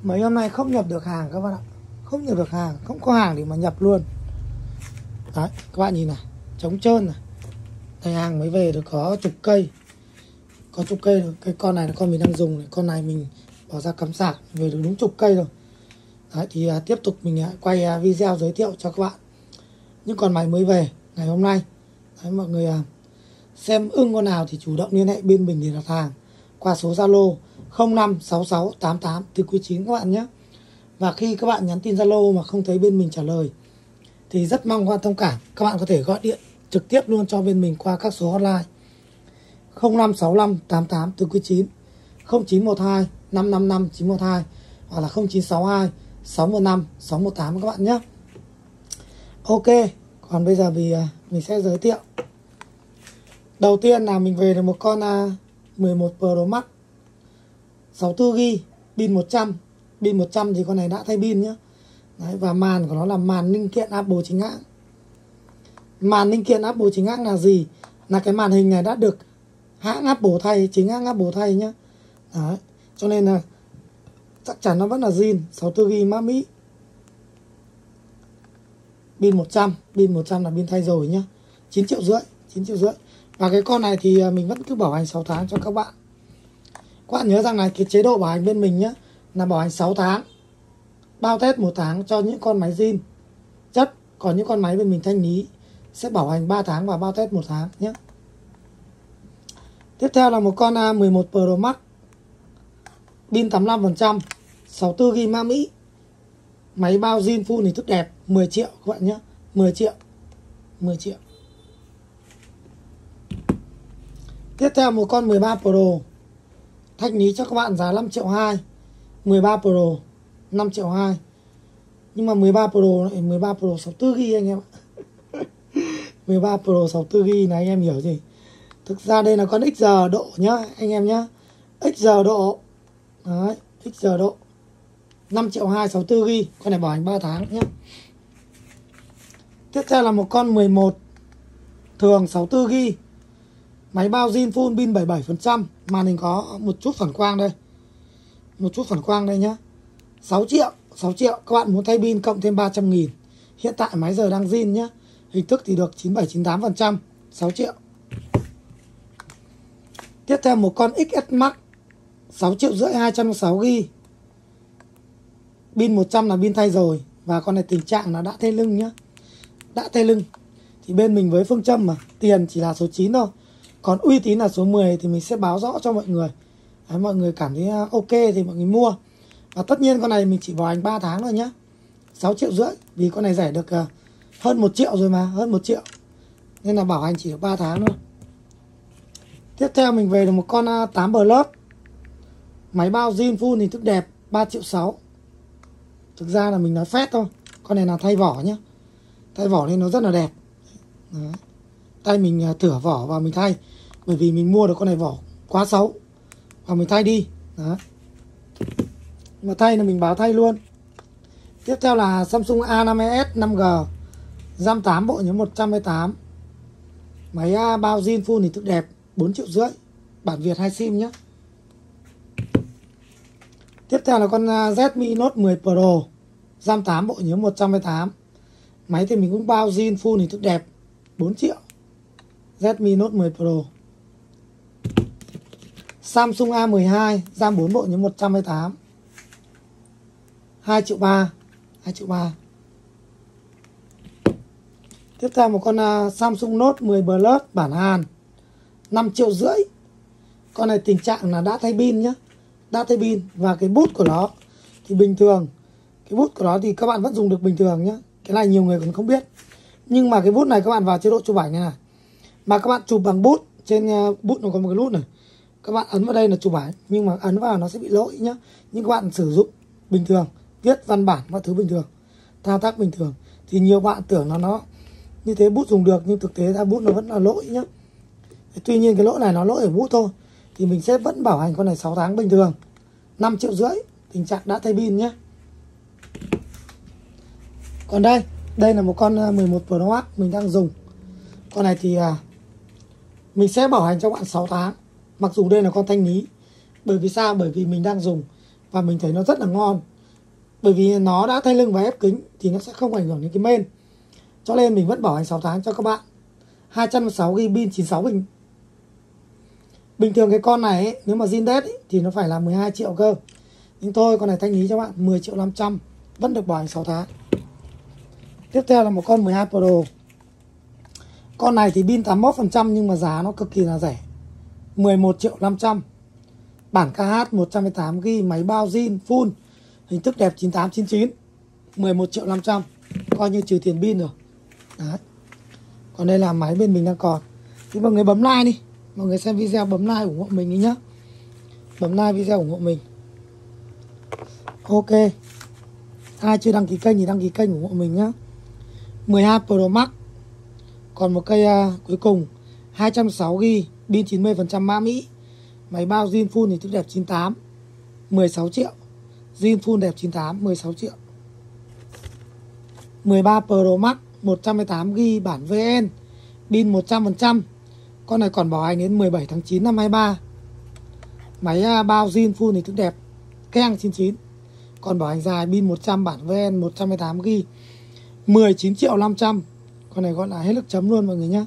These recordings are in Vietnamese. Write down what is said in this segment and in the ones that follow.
Mấy hôm nay không nhập được hàng các bạn ạ. Không nhập được hàng, không có hàng để mà nhập luôn. Đấy, các bạn nhìn này, trống trơn này. Đây hàng mới về được có chục cây. Có chục cây rồi. Cái con này là con mình đang dùng này. Con này mình bỏ ra cắm sạc về được đúng chục cây rồi. Đấy, thì tiếp tục mình quay video giới thiệu cho các bạn những con máy mới về ngày hôm nay. Đấy, mọi người xem ưng con nào thì chủ động liên hệ bên mình để đặt hàng qua số Zalo 056688 từ quý 9 các bạn nhé. Và khi các bạn nhắn tin Zalo mà không thấy bên mình trả lời thì rất mong các bạn thông cảm, các bạn có thể gọi điện trực tiếp luôn cho bên mình qua các số hotline 056588 từ quý 9, 0912 555 912 hoặc là 0962 615 618 các bạn nhé. Ok, còn bây giờ mình sẽ giới thiệu. Đầu tiên là mình về được một con 11 Pro Max 64GB, pin 100. Pin 100 thì con này đã thay pin nhé. Đấy, và màn của nó là màn linh kiện Apple chính hãng. Màn linh kiện Apple chính hãng là gì? Là cái màn hình này đã được hãng Apple thay, chính hãng Apple thay nhé. Đấy, cho nên là chắc chắn nó vẫn là zin 64GB mã Mỹ. Pin 100, pin 100 là pin thay rồi nhé. 9,5 triệu, 9,5 triệu. Và cái con này thì mình vẫn cứ bảo hành 6 tháng cho các bạn. Các bạn nhớ rằng là cái chế độ bảo hành bên mình nhé là bảo hành 6 tháng, bao test 1 tháng cho những con máy zin chất. Còn những con máy bên mình thanh lý sẽ bảo hành 3 tháng và bao test 1 tháng nhé. Tiếp theo là một con 11 Pro Max, pin 85%, 64GB mã Mỹ, máy bao zin full hình thức đẹp, 10 triệu các bạn nhé. 10 triệu, 10 triệu. Tiếp theo một con 13 Pro, thanh lý cho các bạn giá 5,2 triệu. 13 Pro 5,2 triệu. Nhưng mà 13 Pro lại 13 Pro 64GB anh em ạ. 13 Pro 64GB này anh em hiểu gì? Thực ra đây là con XR độ nhá anh em nhá. XR độ. Đấy, XR độ 5,2 triệu 64GB. Con này bảo hành 3 tháng nhé. Tiếp theo là một con 11 thường 64GB, máy bao zin full, pin 77%, màn hình có một chút phản quang đây. Một chút phản quang đây nhá. 6 triệu, 6 triệu. Các bạn muốn thay pin cộng thêm 300.000. Hiện tại máy giờ đang zin nhá. Hình thức thì được 97-98%, 6 triệu. Tiếp theo một con XS Max 6,5 triệu, 206GB. Pin 100 là pin thay rồi. Và con này tình trạng là đã thay lưng nhá. Đã thay lưng. Thì bên mình với phương châm mà tiền chỉ là số 9 thôi, còn uy tín là số 10 thì mình sẽ báo rõ cho mọi người. Đấy, mọi người cảm thấy ok thì mọi người mua. Và tất nhiên con này mình chỉ bảo hành 3 tháng thôi nhá. 6,5 triệu. Vì con này rẻ được hơn 1 triệu rồi mà. Hơn 1 triệu. Nên là bảo hành chỉ được 3 tháng thôi. Tiếp theo mình về được một con 8 Plus, máy bao zin full hình thức đẹp, 3,6 triệu. Thực ra là mình nói phét thôi. Con này là thay vỏ nhá. Thay vỏ nên nó rất là đẹp. Đấy. Tay mình thửa vỏ và mình thay. Bởi vì mình mua được con này vỏ quá xấu và mình thay đi. Đấy. Mà thay là mình báo thay luôn. Tiếp theo là Samsung A52s 5G, RAM 8 bộ nhớ 128. Máy bao zin full hình thức đẹp, 4,5 triệu. Bản Việt 2 sim nhé. Tiếp theo là con Redmi Note 10 Pro, RAM 8 bộ nhớ 128. Máy thì mình cũng bao zin full hình thức đẹp, 4 triệu. Redmi Note 10 Pro. Samsung A12, RAM 4 bộ nhớ 128, 2,3 triệu. 2,3 triệu. Tiếp theo một con Samsung Note 10 Plus bản Hàn, 5,5 triệu. Con này tình trạng là đã thay pin nhá. Đã thay pin. Và cái bút của nó thì bình thường. Cái bút của nó thì các bạn vẫn dùng được bình thường nhá. Cái này nhiều người còn không biết. Nhưng mà cái bút này các bạn vào chế độ chụp ảnh này này, mà các bạn chụp bằng bút, trên bút nó có một cái nút này, các bạn ấn vào đây là chụp ảnh, nhưng mà ấn vào nó sẽ bị lỗi nhá. Nhưng các bạn sử dụng bình thường, viết văn bản mọi thứ bình thường, thao tác bình thường, thì nhiều bạn tưởng là nó như thế bút dùng được, nhưng thực tế ra bút nó vẫn là lỗi nhá. Tuy nhiên cái lỗi này nó lỗi ở bút thôi, thì mình sẽ vẫn bảo hành con này 6 tháng bình thường, 5,5 triệu. Tình trạng đã thay pin nhé. Còn đây là một con 11 Pro Max mình đang dùng. Con này thì mình sẽ bảo hành cho bạn 6 tháng. Mặc dù đây là con thanh lý. Bởi vì sao? Bởi vì mình đang dùng và mình thấy nó rất là ngon. Bởi vì nó đã thay lưng và ép kính thì nó sẽ không ảnh hưởng đến cái main. Cho nên mình vẫn bảo hành 6 tháng cho các bạn. 206GB pin 96 bình. Bình thường cái con này ấy, nếu mà zin dead ấy, thì nó phải là 12 triệu cơ. Nhưng thôi con này thanh lý cho bạn 10.500.000, vẫn được bảo hành 6 tháng. Tiếp theo là một con 12 Pro. Con này thì pin 81% nhưng mà giá nó cực kỳ là rẻ. 11.500.000. Bản KH 128GB, máy bao zin full, hình thức đẹp 9899. 11.500.000, coi như trừ tiền pin rồi. Đấy. Còn đây là máy bên mình đang còn. Thì mọi người bấm like đi. Mọi người xem video bấm like ủng hộ mình đi nhá. Bấm like video ủng hộ mình. Ok. Ai chưa đăng ký kênh thì đăng ký kênh ủng hộ mình nhá. 12 Pro Max. Còn một cây cuối cùng 206GB, pin 90% mã Mỹ. Máy bao zin full thì thức đẹp 98, 16 triệu. Zin full đẹp 98, 16 triệu. 13 Pro Max 128GB bản VN, pin 100%. Con này còn bảo hành đến 17 tháng 9 năm 23. Máy bao zin full thì thức đẹp keng 99. Còn bảo hành dài, pin 100 bản VN 128GB, 19.500.000. Con này gọi là hết nước chấm luôn mọi người nhé.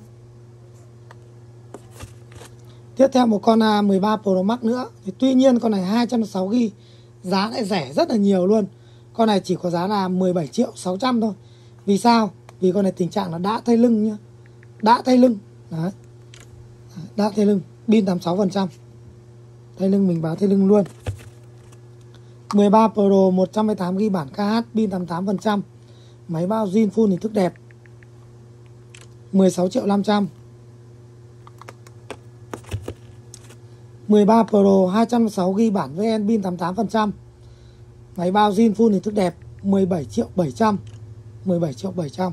Tiếp theo một con 13 Pro Max nữa. Thì tuy nhiên con này 206GB, giá lại rẻ rất là nhiều luôn. Con này chỉ có giá là 17.600.000 thôi. Vì sao? Vì con này tình trạng là đã thay lưng nhá. Đã thay lưng. Đấy. Đã thay lưng, pin 86%. Thay lưng mình báo thay lưng luôn. 13 Pro 128GB bản KH, pin 88%. Máy bao zin full hình thức đẹp. 16.500.000. 13 Pro 206GB bản VN, pin 88%. Máy bao zin full hình thức đẹp. 17.700.000. 17.700.000.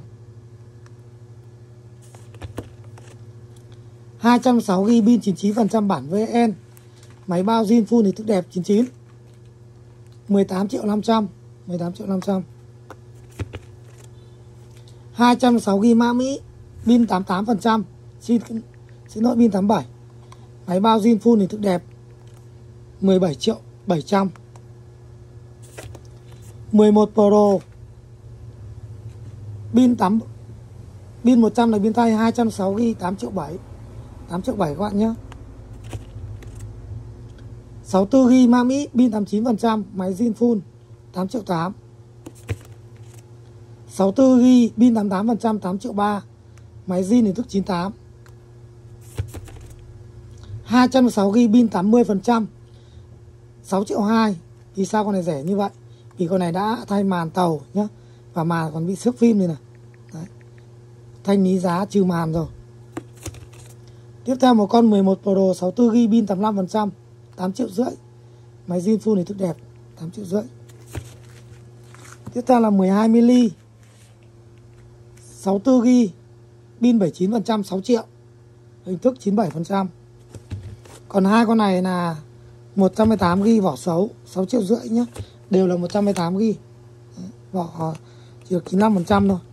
206GB pin 99% bản VN. Máy bao zin full hình thức đẹp 99. 18.500.000. 18.500.000. 206GB mã Mỹ, pin 88%. Xin lỗi, pin 87. Máy bao zin full hình thức đẹp. 17.700.000. 11 Pro pin 100 là pin tay, 206GB 8.700.000. 8.700.000 các bạn nhé. 64GB mã Mỹ, pin 89%, máy zin full 8.800.000. 64GB pin 88%, 8.300.000, máy zin hình thức 98. 206GB pin 80%, 6.200.000. Vì sao con này rẻ như vậy? Vì con này đã thay màn tàu nhá, và màn còn bị xước phim này này. Đấy. Thanh lý giá trừ màn rồi. Tiếp theo một con 11 Pro 64GB pin 85%, 8.500.000. Máy zin full hình thức đẹp, 8.500.000. Tiếp theo là 12mm 64GB pin 79%, 6 triệu. Hình thức 97%. Còn hai con này là 118GB vỏ xấu, 6.500.000 nhé. Đều là 118GB. Vỏ chỉ được 95% thôi.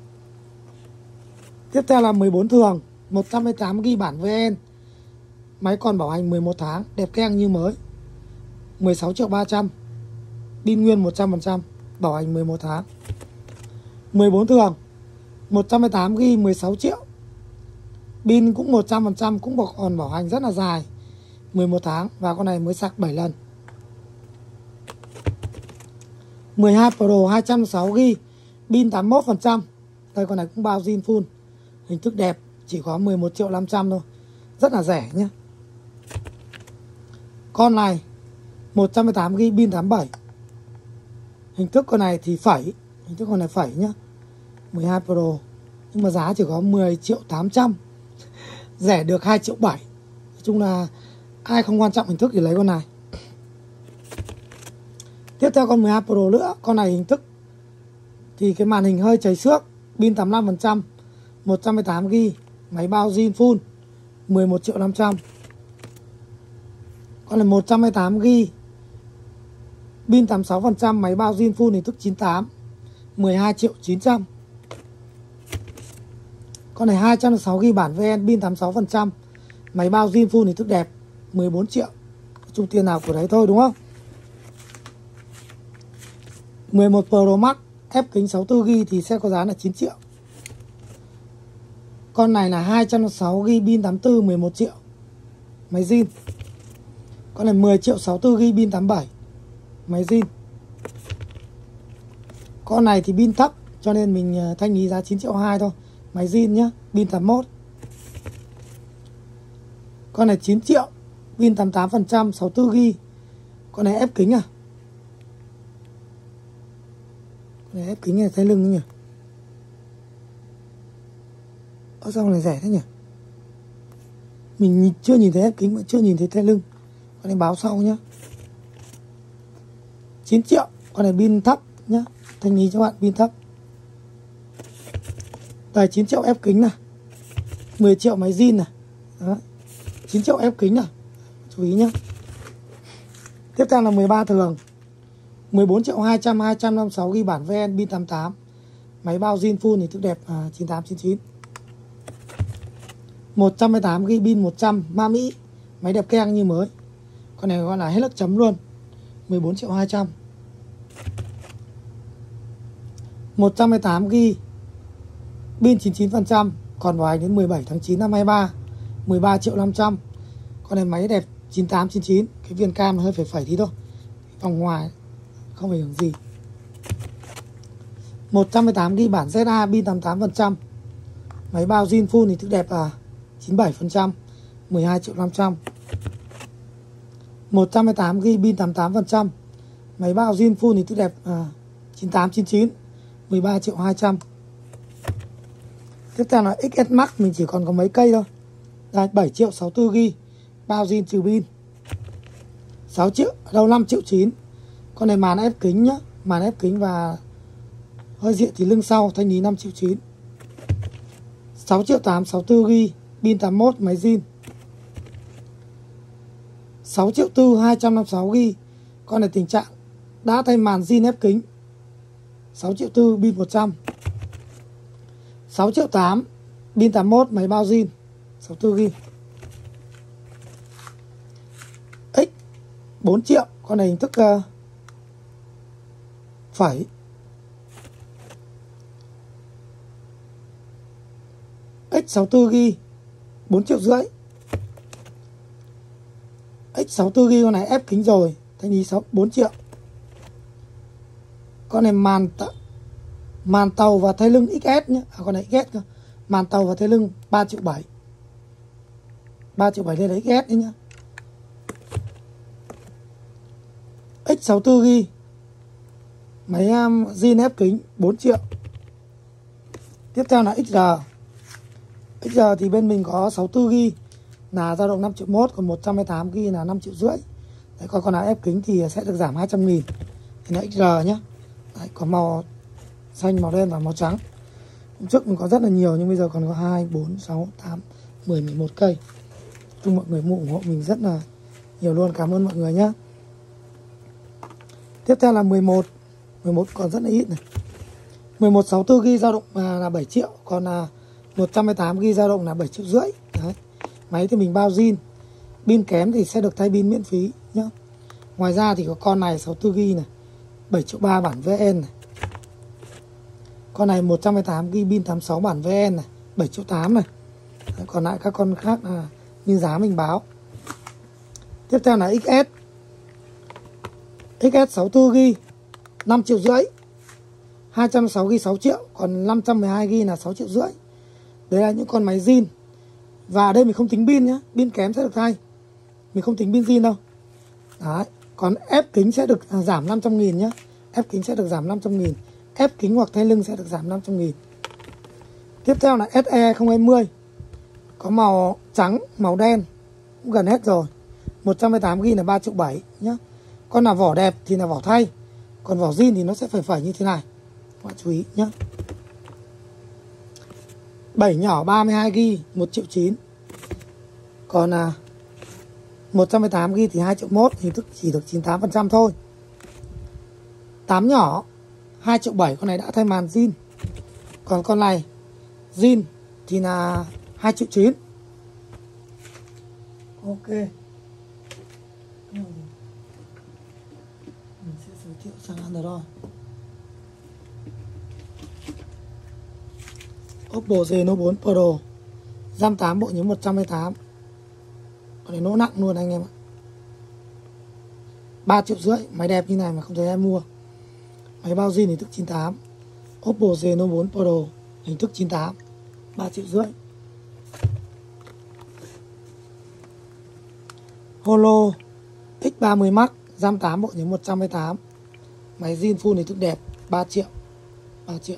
Tiếp theo là 14 thường 128GB bản VN. Máy còn bảo hành 11 tháng, đẹp keng như mới. 16.300.000. Pin nguyên 100%, bảo hành 11 tháng. 14 thường 118GB 16 triệu. Pin cũng 100%, cũng còn bảo hành rất là dài, 11 tháng. Và con này mới sạc 7 lần. 12 Pro 206GB pin 81%. Đây con này cũng bao zin full, hình thức đẹp, chỉ có 11.500.000 thôi. Rất là rẻ nhé. Con này 118GB pin 87. Hình thức con này thì phẩy. Hình thức con này phẩy nhá. 12 Pro. Nhưng mà giá chỉ có 10.800.000. Rẻ được 2.700.000. Nói chung là ai không quan trọng hình thức thì lấy con này. Tiếp theo con 12 Pro nữa. Con này hình thức thì cái màn hình hơi chảy xước, pin 85%, 118GB, máy bao zin full, 11.500.000. Con này 128GB, pin 86%, máy bao zin full hình thức 98, 12.900.000. Con này 206GB bản VN, pin 86%, máy bao zin full hình thức đẹp, 14 triệu. Chung tiền nào của đấy thôi đúng không? 11 Pro Max ép kính 64GB thì sẽ có giá là 9 triệu. Con này là 206GB pin 84 11 triệu. Máy zin. Con này 10 triệu 64GB pin 87. Máy zin. Con này thì pin thấp cho nên mình thanh lý giá 9 triệu 2 thôi. Máy zin nhá, pin 81. Con này 9 triệu, pin 88%, 64GB. Con này ép kính à? Con này ép kính này thấy lưng nhỉ? Ở sao này rẻ thế nhỉ? Mình chưa nhìn thấy ép kính mà chưa nhìn thấy thay lưng. Con này báo sau nhá. 9 triệu, con này pin thấp nhá. Thanh lý cho bạn pin thấp. Đây 9 triệu ép kính này. 10 triệu máy zin này. Đó. 9 triệu ép kính này. Chú ý nhá. Tiếp theo là 13 thường. 14 triệu 200 256GB bản VN pin 88. Máy bao zin full thì thức đẹp 9899. 118GB pin 100 ma Mỹ. Máy đẹp keng như mới. Con này gọi là hết lớp chấm luôn. 14 triệu 200. 118GB pin 99%, còn bảo hành đến 17 tháng 9 năm 23. 13 triệu 500. Con này máy đẹp 9899. Cái viền cam hơi phẩy tí thôi. Vòng ngoài không ảnh hưởng gì. 118GB bản ZA pin 88%. Máy bao zin full thì thức đẹp 97%. 12 triệu 500. 118GB pin 88%. Máy bao zin full thì thức đẹp 9899. 13 triệu 200. Tiếp theo là XS Max, mình chỉ còn có mấy cây thôi. Đây 7 triệu 64GB. Bao zin trừ pin. 6 triệu, đâu 5 triệu 9. Con này màn ép kính nhá. Màn ép kính và hơi diện thì lưng sau, thanh lý 5 triệu 9. 6 triệu 8, 64GB. Pin 81, máy zin. 6 triệu 4, 256GB. Con này tình trạng đã thay màn zin ép kính. 6 triệu 4, pin 100. 6 triệu 8, pin 81, máy bao zin. 64GB. X 4 triệu. Con này hình thức phẩy. X 64GB 4 triệu rưỡi. X 64GB con này ép kính rồi, thanh lý 4 triệu. Con này màn tàu và thay lưng XS nhé. Con này XS cơ. Màn tàu và thay lưng 3 triệu 7. 3 triệu 7 lên là XS đấy nhá. X 64GB máy zin ép kính 4 triệu. Tiếp theo là XR. XR thì bên mình có 64GB là dao động 5 triệu 1, còn 128GB là 5 triệu rưỡi. Đấy, còn con nào ép kính thì sẽ được giảm 200.000. Thì là XR nhé. Đấy, có màu xanh, màu đen và màu trắng. Hôm trước mình có rất là nhiều nhưng bây giờ còn có 2, 4, 6, 8, 10, 11 cây. Chung mọi người mua ủng hộ mình rất là nhiều luôn. Cảm ơn mọi người nhé. Tiếp theo là 11. 11 còn rất là ít này. 11 64GB dao động là 7 triệu. Còn là 128GB dao động là 7 triệu rưỡi. Đấy. Máy thì mình bao zin. Pin kém thì sẽ được thay pin miễn phí nhá. Ngoài ra thì có con này 64GB này, 7 triệu 3 bản VN này. Con này 128GB pin 86 bản VN này, 7 triệu 8 này. Đấy, còn lại các con khác là như giá mình báo. Tiếp theo là XS. XS 64GB 5 triệu rưỡi. 206GB 6 triệu, còn 512GB là 6 triệu rưỡi. Đấy là những con máy zin. Và ở đây mình không tính pin nhá, pin kém sẽ được thay. Mình không tính pin zin đâu. Đấy, còn ép kính sẽ được giảm 500.000 nhá. Ép kính sẽ được giảm 500.000. Ép kính hoặc thay lưng sẽ được giảm 500.000. Tiếp theo là SE 020. Có màu trắng, màu đen. Cũng gần hết rồi. 128GB là 3 triệu 7 nhá. Con nào vỏ đẹp thì là vỏ thay. Còn vỏ zin thì nó sẽ phẩy như thế này. Các bạn chú ý nhá. 7 nhỏ 32GB 1 triệu 9. Còn 118GB thì 2 triệu 1, hình thức chỉ được 98% thôi. 8 nhỏ 2 triệu 7, con này đã thay màn zin. Còn con này zin thì là 2 triệu 9. Ok. Mình sẽ giới thiệu sang Android. Oppo Reno 4 Pro, RAM 8 bộ nhớ 128. Con này nỗ nặng luôn anh em ạ. 3,5 triệu. Máy đẹp như này mà không thấy em mua. Máy bao zin hình thức 98. Oppo Reno 4 Pro hình thức 98, 3,5 triệu. Holo X30 Max, RAM 8 bộ nhớ 128. Máy zin full hình thức đẹp, 3 triệu. 3 triệu.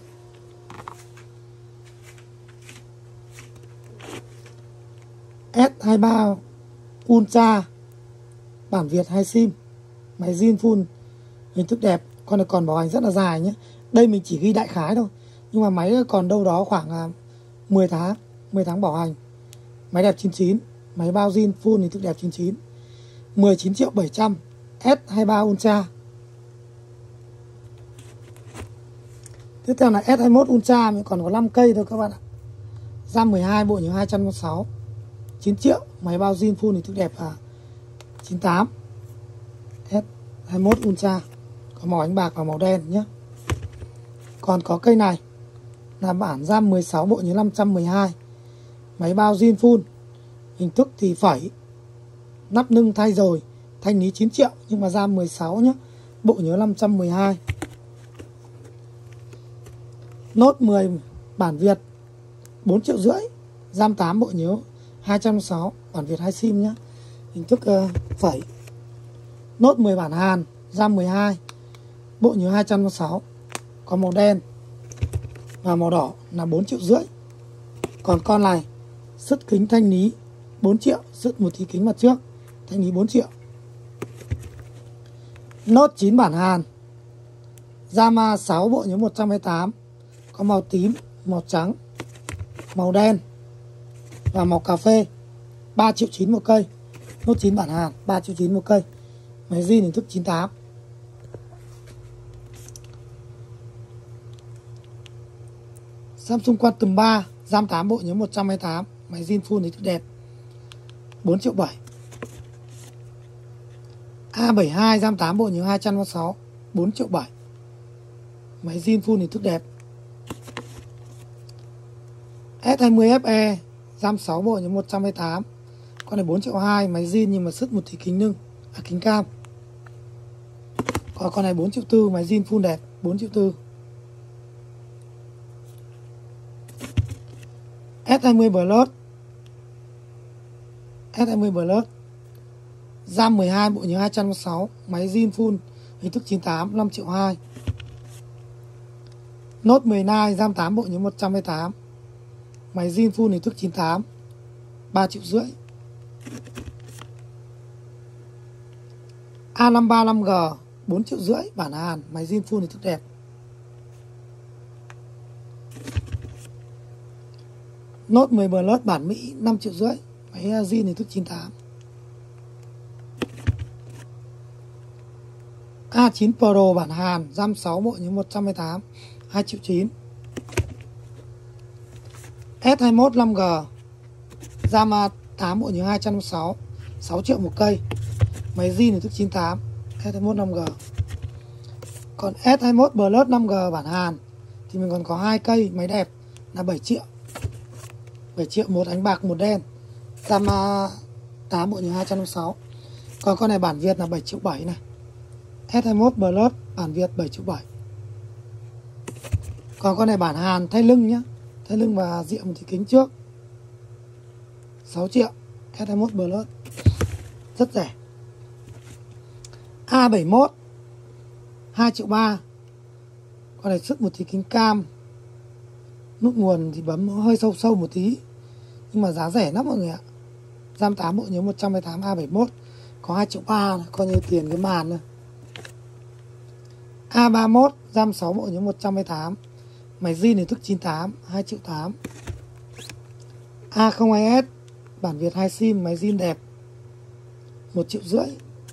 S23 Ultra bản Việt 2 sim, máy zin full hình thức đẹp. Con này còn bảo hành rất là dài nhé. Đây mình chỉ ghi đại khái thôi, nhưng mà máy còn đâu đó khoảng 10 tháng bảo hành. Máy đẹp 99, máy bao zin full hình thức đẹp 99, 19.700.000. S23 Ultra. Tiếp theo là S21 Ultra, mình còn có 5 cây thôi các bạn ạ. RAM 12 bộ nhớ 256, 9 triệu, máy bao zin full hình thức đẹp 98. S21 Ultra có màu ánh bạc và màu đen nhé. Còn có cây này là bản RAM 16 bộ nhớ 512, máy bao zin full hình thức thì phẩy, nắp nâng thay rồi, thanh lý 9 triệu nhưng mà RAM 16 nhé, bộ nhớ 512. Note 10 bản Việt 4,5 triệu, RAM 8 bộ nhớ 206, bản Việt 2 sim nhé, hình thức phẩy. Note 10 bản Hàn, RAM 12, bộ nhớ 206, có màu đen và màu đỏ là 4,5 triệu. Còn con này sứt kính thanh lý 4 triệu, sứt một tí kính mặt trước, thanh lý 4 triệu. Note 9 bản Hàn, RAM 6 bộ nhớ 128, có màu tím, màu trắng, màu đen và màu cà phê, 3,9 triệu một cây. Note 9 bản Hàn, 3,9 triệu một cây, máy zin hình thức 98. Samsung Quantum 3, RAM 8 bộ nhớ 128, máy zin full hình thức đẹp, 4,7 triệu. A72 RAM 8 bộ nhớ 256, 4,7 triệu. Máy zin full hình thức đẹp. S20 FE RAM 6 bộ nhớ 128, con này 4,2 triệu, máy zin nhưng mà sứt một tí kính nâng, kính cam. Còn con này 4,4 triệu, máy zin full đẹp, 4,4 triệu. S20 Plus, S20 Plus RAM 12 bộ nhớ 206, máy zin full hình thức 98, 5,2 triệu. Note 19 RAM 8 bộ nhớ 128, máy zin full hình thức 98, 3,5 triệu. A535G 4,5 triệu, bản Hàn, máy zin full hình thức đẹp. Note 10 Plus bản Mỹ 5,5 triệu, máy zin hình thức 98. A9 Pro bản Hàn, RAM 6 bộ nhớ 128, 2,9 triệu. S21 5G RAM 8 bộ nhớ 256, 6 triệu một cây, máy zin hình thức 98. S21 5G. Còn S21 Plus 5G bản Hàn thì mình còn có 2 cây máy đẹp là 7 triệu. 7 triệu, một ánh bạc một đen, RAM 8 bộ nhớ 256. Còn con này bản Việt là 7,7 triệu này. S21 Plus bản Việt 7,7 triệu. Còn con này bản Hàn thay lưng nhá, thay lưng và diện một thì kính trước, 6 triệu. S21 Plus rất rẻ. A71 2,3 triệu. Con này sức một tí kính cam, nút nguồn thì bấm hơi sâu sâu một tí nhưng mà giá rẻ lắm mọi người ạ. RAM 8 bộ nhớ 128, A71 có 2,3 triệu, coi như tiền cái màn này. A31 RAM 6 bộ nhớ 128, máy zin hình thức 98, 2,8 triệu. A02S bản Việt 2 sim, máy zin đẹp, 1,5 triệu.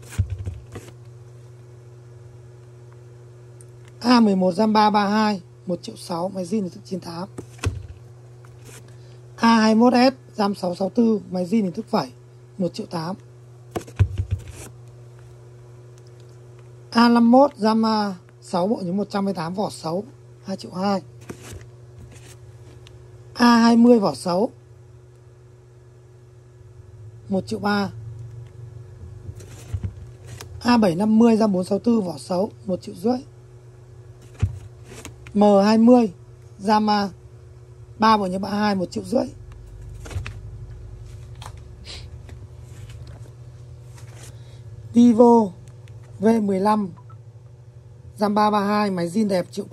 A11 RAM 332, 1,6 triệu, máy zin hình thức 98. A21S RAM 664, máy zin hình thức phẩy, 1,8 triệu. A51 RAM 6 bộ nhớ 128, vỏ xấu, 2,2 triệu. A20 vỏ 6 1,3 triệu. A750 RAM 464 vỏ 6 1,5 triệu. M20 RAM 3 bộ nhớ 32 1,5 triệu. Vivo V15 RAM 332 máy zin đẹp 1,7 triệu.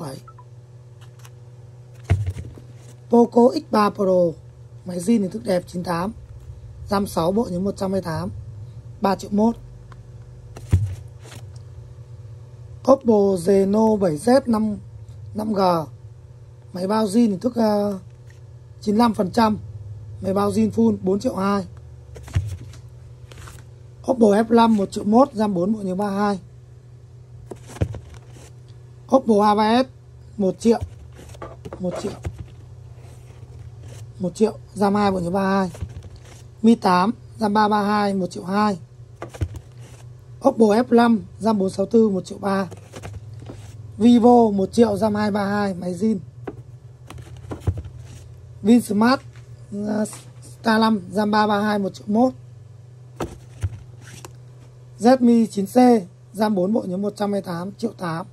Poco X3 Pro máy zin hình thức đẹp 98 RAM 6 bộ nhớ 128 3,1 triệu. Oppo Reno 7Z 5G máy bao zin hình thức 95%, máy bao zin full 4,2 triệu. Oppo F5 1,1 triệu, RAM 4 bộ nhớ 32. Oppo A3s 1 triệu, 1 triệu, 1 triệu, RAM 2 bộ nhớ 32. Mi 8 RAM 332 1,2 triệu. Oppo F5 RAM 464 1,3 triệu. Vivo 1 triệu RAM 232 máy zin. Vinsmart Star 5 RAM 332 1,1 triệu. Redmi 9C RAM 4 bộ nhớ 128 triệu 8.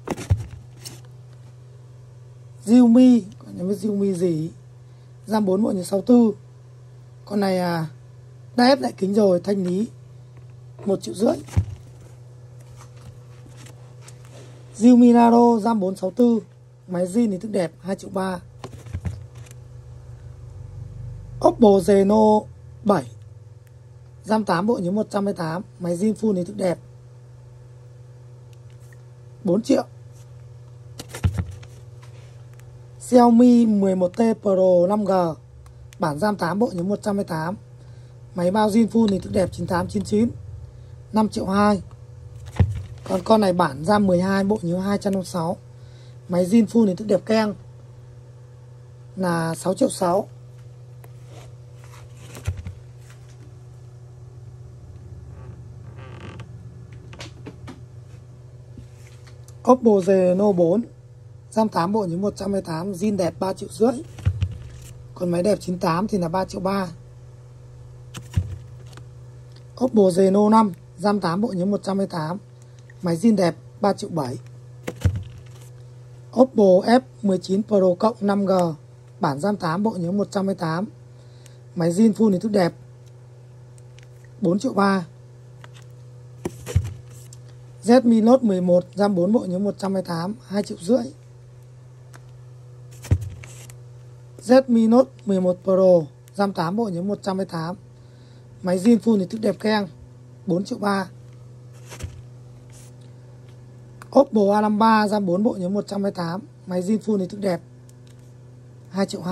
Xiaomi, còn nhớ với Xiaomi gì? RAM 4 bộ nhớ 64. Con này đã ép lại kính rồi, thanh lý 1,5 triệu. Xiaomi Nano RAM 464 máy zin hình thức đẹp 2,3 triệu. Oppo Reno 7 RAM 8 bộ nhớ 128 máy zin full hình thức đẹp 4 triệu. Xiaomi 11T Pro 5G bản RAM 8 bộ nhớ 128 máy bao zin full hình thức đẹp 9899 5,2 triệu. Còn con này bản RAM 12 bộ nhớ 256 máy zin full hình thức đẹp keng là 6,6 triệu. Oppo Reno 4 RAM 8 bộ nhớ 128 zin đẹp 3,5 triệu. Còn máy đẹp 98 thì là 3,3 triệu. Oppo Reno 5 RAM 8 bộ nhớ 128 máy zin đẹp 3,7 triệu. Oppo F19 Pro cộng 5G bản RAM 8 bộ nhớ 128 máy zin full hình thức đẹp 4,3 triệu. Redmi Note 11 RAM 4 bộ nhớ 128 2,5 triệu. Redmi Note 11 Pro RAM 8 bộ nhớ 128 máy zin full hình thức đẹp keng 4,3 triệu. Oppo A53 RAM 4 bộ nhớ 128 máy zin full hình thức đẹp 2,2 triệu.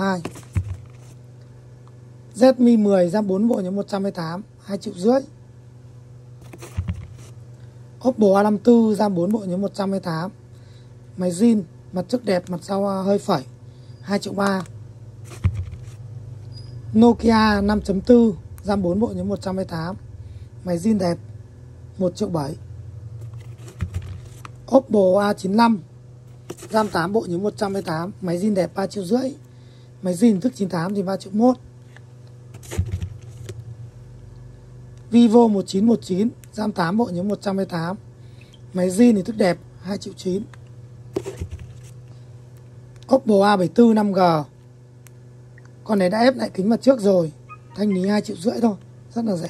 Redmi 10 RAM 4 bộ nhớ 128 2,5 triệu. Oppo A54 RAM 4 bộ nhớ 128 máy zin mặt trước đẹp mặt sau hơi phẩy 2,3 triệu. Nokia 5.4 RAM 4 bộ nhớ 128 máy zin đẹp 1,7 triệu. Oppo A95 RAM 8 bộ nhớ 128 máy zin đẹp 3,5 triệu. Máy zin hình thức 98 thì 3,1 triệu. Vivo 1919 RAM 8 bộ nhớ 128 máy zin hình thức đẹp 2,9 triệu. Oppo A74 5G con này đã ép lại kính mặt trước rồi, thanh lý 2,5 triệu thôi, rất là rẻ.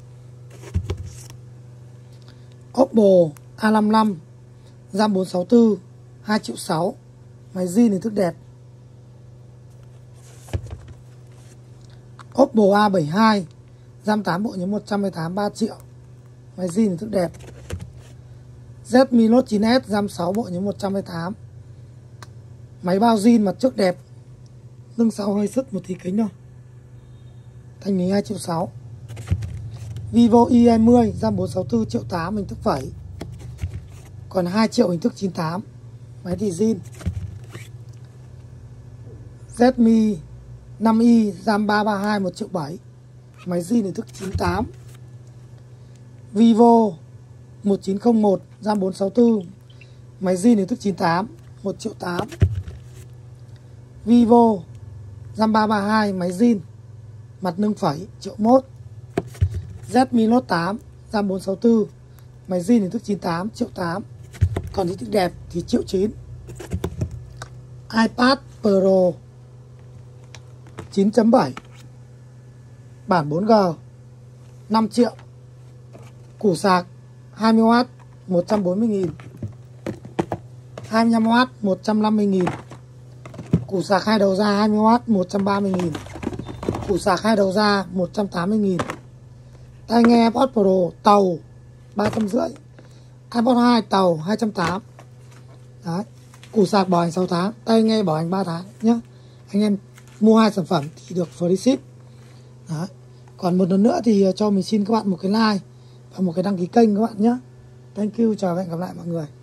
Oppo A55 RAM 464 2,6 triệu, máy zin hình thức đẹp. Oppo A72 RAM 8 bộ nhớ 128 3 triệu, máy zin hình thức đẹp. Redmi Note 9S RAM 6 bộ nhớ 128 máy bao zin mặt trước đẹp, lưng sau hơi sức một tí kính thôi, thanh lý 2,6 triệu. Vivo Y20 RAM 464 1,8 triệu hình thức phẩy, còn 2 triệu hình thức 98 máy thì zin. Redmi 5i RAM 332 1,7 triệu máy zin hình thức 98. Vivo 1901 RAM 464 máy zin hình thức 98 1,8 triệu. Vivo RAM 332 máy zin, mặt nâng phẩy 1.1 triệu. Z Mi Note 8 RAM 464, máy zin hình thức 98 1.8 triệu. Còn hình thức đẹp thì 1.9 triệu. iPad Pro 9.7 bản 4G 5 triệu. Củ sạc 20W 140.000, 25W 150.000, củ sạc hai đầu ra 20W 130.000, củ sạc hai đầu ra 180.000. Tai nghe AirPods Pro tàu 350, iPod 2 tàu 280. Đấy. Củ sạc bảo hành 6 tháng, tai nghe bảo hành 3 tháng nhé. Anh em mua 2 sản phẩm thì được free ship. Đấy. Còn một lần nữa thì cho mình xin các bạn một cái like và một cái đăng ký kênh các bạn nhé. Thank you, chào và hẹn gặp lại mọi người.